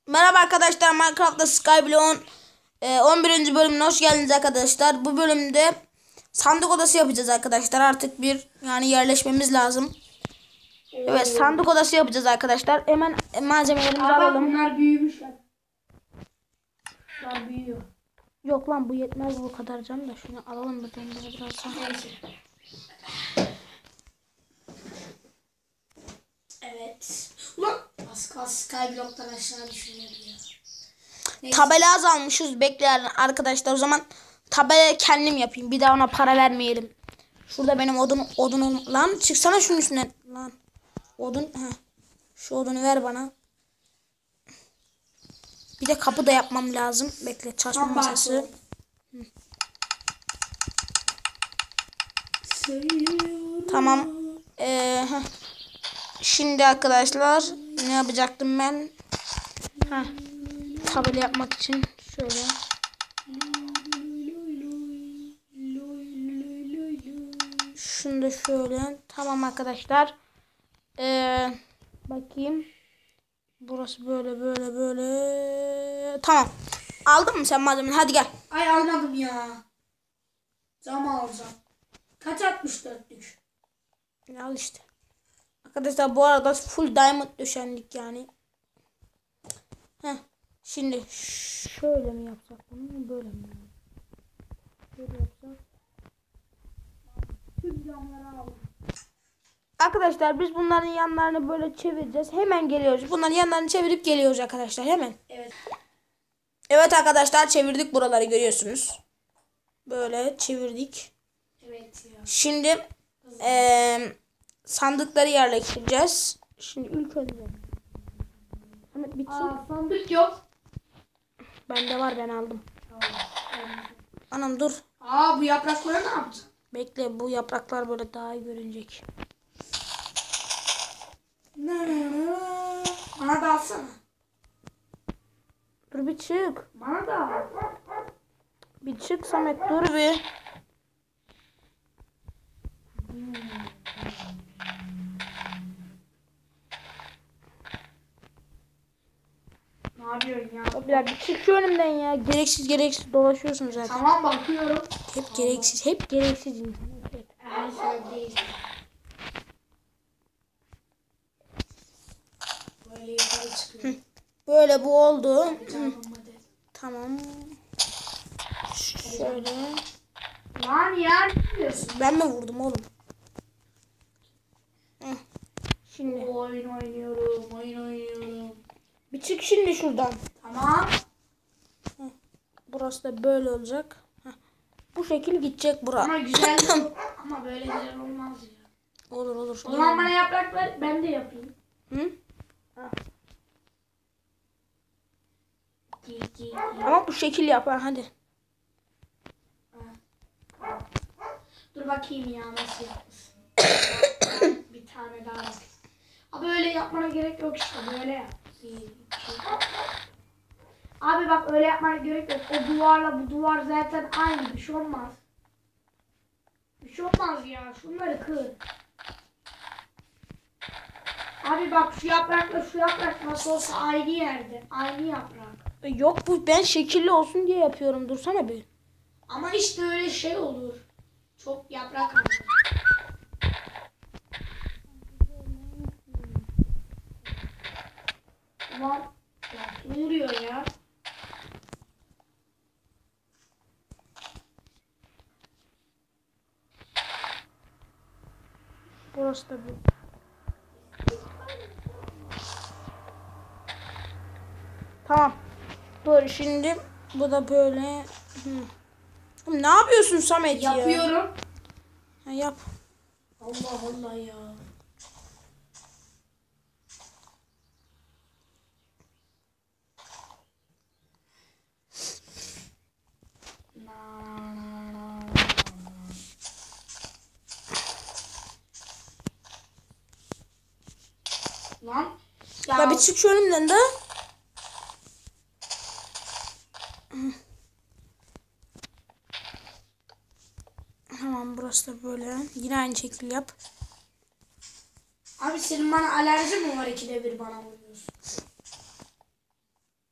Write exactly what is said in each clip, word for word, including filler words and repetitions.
Merhaba arkadaşlar, Minecraft'ta Skyblock'un e, on birinci bölümüne hoş geldiniz arkadaşlar. Bu bölümde sandık odası yapacağız arkadaşlar. Artık bir yani yerleşmemiz lazım. Evet, sandık odası yapacağız arkadaşlar. Hemen malzemelerimizi Aa, bak, alalım. bunlar büyümüşler. Bunlar büyüyor. Yok lan, bu yetmez bu kadar canım da şunu alalım da biraz daha. Neyse. Evet. Ulan az kalsın Skyblock'tan aşağı düşüyordu ya. Neyse. Tabela azalmışız, bekleyin arkadaşlar. O zaman tabela kendim yapayım. Bir daha ona para vermeyelim. Şurada benim odun odunum lan, çıksana şunun üstüne lan. Odun, heh. Şu odunu ver bana. Bir de kapı da yapmam lazım. Bekle, çalışma Tam masası. Hı. Tamam. Ee, heh. Şimdi arkadaşlar ne yapacaktım ben? Heh. Tabela yapmak için şöyle. Şunu da şöyle. Tamam arkadaşlar. Ee, bakayım. Burası böyle böyle böyle. Tamam. Aldın mı sen malzemeni? Hadi gel. Ay almadım ya. Cam alacağım. Kaç altmış dörtlük? Al işte. Arkadaşlar bu arada full diamond döşendik yani. Heh. Şimdi şöyle mi yapsak bunu, böyle mi? Böyle yapsak. Tüm camları aldım. Arkadaşlar biz bunların yanlarını böyle çevireceğiz. Hemen geliyoruz. Bunların yanlarını çevirip geliyoruz arkadaşlar hemen. Evet. Evet arkadaşlar, çevirdik, buraları görüyorsunuz. Böyle çevirdik. Evet ya. Şimdi ee, sandıkları yerleştireceğiz. Şimdi ilk önce. Hemen bitsin. Aa, sandık yok. Bende var, ben aldım. Anam dur. Aa, bu yaprakları ne yapacağız? Bekle, bu yapraklar böyle daha iyi görünecek. Bana da alsana. Dur bir çık. Bana da al. Bir çık Samet, dur bir. Ne yapıyorsun ya? Ya bir çık şu önümden ya. Gereksiz gereksiz dolaşıyorsun zaten. Tamam, bakıyorum. Hep gereksiz, hep gereksiz insan. Hep. Her şey değil. Böyle yukarı çıkıyor. Böyle bu oldu. Tamam hadi. Tamam. Şöyle. Lan ya, ne diyorsun? Ben mi vurdum oğlum? Heh. Şimdi. Oyun oynuyorum, oyun oynuyorum. Bir çık şimdi şuradan. Tamam. Burası da böyle olacak. Heh. Bu şekil gidecek bura. Ama güzel ama böyle güzel olmaz ya. Olur olur. O zaman bana yaprak ver, ben de yapayım. Hı? Gi, gi, gi. Ama bu şekil yap ha, hadi. Dur bakayım ya, nasıl yapmışsın. Bir tane daha yap. Abi öyle yapmana gerek yok işte, böyle yap. Bir, iki. Abi bak, öyle yapmana gerek yok. O duvarla bu duvar zaten aynı, bir şey olmaz. Bir şey olmaz ya, şunları kır. Abi bak, şu yaprakla şu yaprak nasıl olsa aynı yerde. Aynı yaprak. E, Yok, bu ben şekilli olsun diye yapıyorum. Dursana bir. Ama işte öyle şey olur. Çok yaprak alır. Ulan ya, ne oluyor ya? Burası da bu. Tamam. Dur şimdi bu da böyle. Hı. Oğlum, ne yapıyorsun Samet ya? Yapıyorum. Ha, yap. Allah Allah ya. Lan. Ya, Ya bir çık şu önümden de. Tamam, burası da böyle. Yine aynı şekil yap. abi senin bana alerji mi var, ikide bir bana vuruyorsun?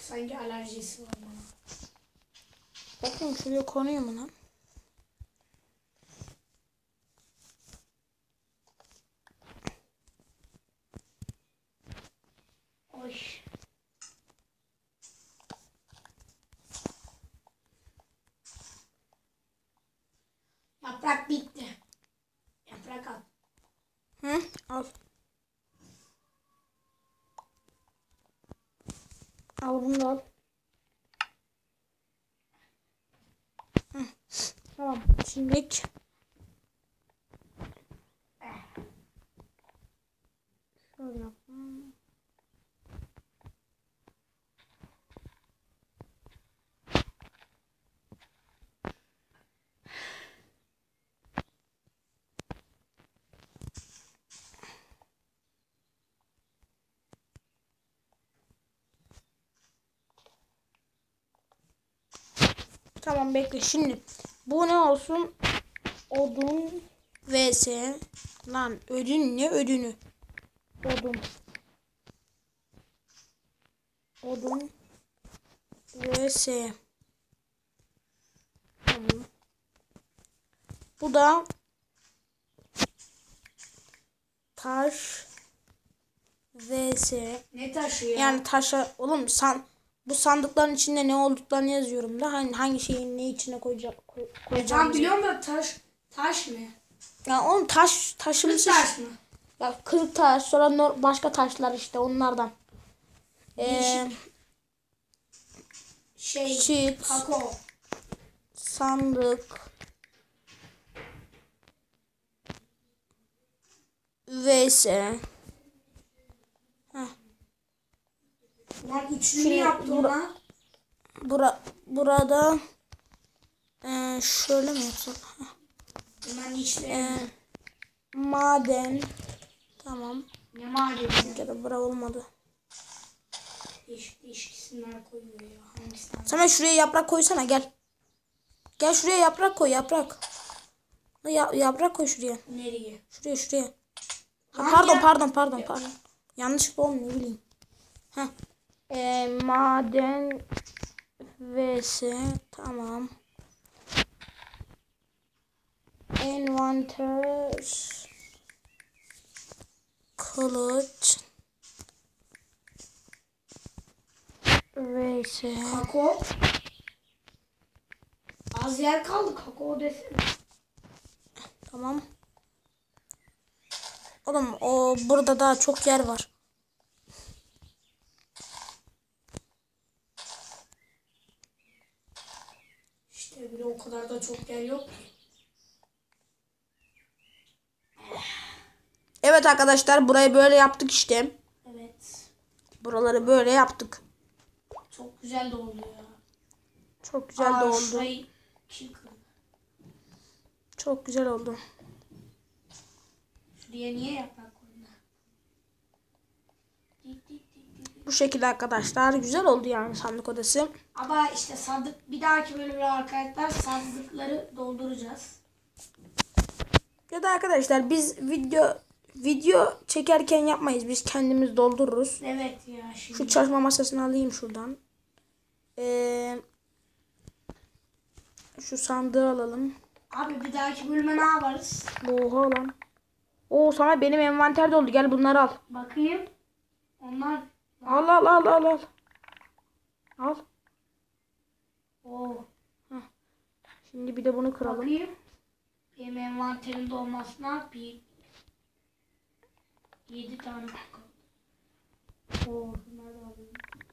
Sanki alerjisi var bana. Bakayım şuraya konuyor mu lan? Oy. Yaprak bitti. Yaprak al. Hı? Al. Al bunu da al. Hı. Tamam. Şimdi şöyle yapalım. Tamam bekle şimdi. Bu ne olsun? Odun vs. Lan ödün ne ödünü? Odun. Odun vs. Tamam. Bu da taş vs. Ne taşı ya? Yani taşa oğlum san bu sandıkların içinde ne olduklarını yazıyorum da hani hangi şeyin ne içine koyacak koy, Tam koyacağım. biliyorum da taş taş mı? Ya oğlum taş Kız taşımsı taş mı? ya kırık taş sonra nor- başka taşlar işte onlardan. Ee, Değişik. Şey çit, kakao. sandık vs. Lan üçlü Şimdi mü yaptın bura- lan? Bura, burada ee, şöyle mi yapsak? Ben işte Ee, maden tamam. ne maliyeti? Ya da bura olmadı. Değişik değişik isimler koyuyor ya. Hangisinden? Sen şuraya yaprak koysana gel. Gel şuraya yaprak koy yaprak. Ya, yaprak koy şuraya. Nereye? Şuraya şuraya. Ha, Lan pardon ya- pardon pardon pardon. Yanlışlıkla olmuyor ne bileyim. Heh. Ee, maden vs tamam. Envanter kılıç vs Kakao. Az yer kaldı kakao desene. tamam. Oğlum o burada daha çok yer var. İşte bile o kadar da çok yer yok ki. Evet arkadaşlar burayı böyle yaptık işte. Evet. Buraları böyle yaptık. Çok güzel de oldu ya. Çok güzel de Aa, oldu. şurayı kim kırdı? Çok güzel oldu. Şuraya niye yaprak koydun? Dik, dik, dik, dik. Bu şekilde arkadaşlar güzel oldu yani sandık odası. Ama işte sandık bir dahaki bölümde arkadaşlar sandıkları dolduracağız. Ya da arkadaşlar biz video video çekerken yapmayız. Biz kendimiz doldururuz. Evet ya şimdi. Şu çalışma masasını alayım şuradan. Ee, şu sandığı alalım. Abi bir dahaki bölüme ne yaparız? Oha lan. Oo sana benim envanter doldu. Gel bunları al. Bakayım. Onlar Al al al al al. Al. o. Şimdi bir de bunu kıralım. Bakayım. Benim envanterimde olmasına bir yedi tane kaldı. Oo, bunları da alayım.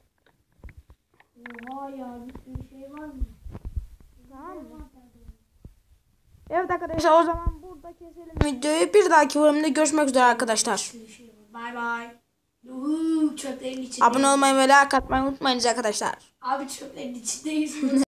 Oha ya bir şey var mı? Tamam mı? Evet arkadaşlar o zaman burada keselim videoyu. Bir dahaki bölümde görüşmek üzere arkadaşlar. Bir şey var. Bay bay. Uuu çöplerin içindeyiz. Abone olmayı ve like atmayı unutmayınız arkadaşlar. Abi çöplerin içindeyiz.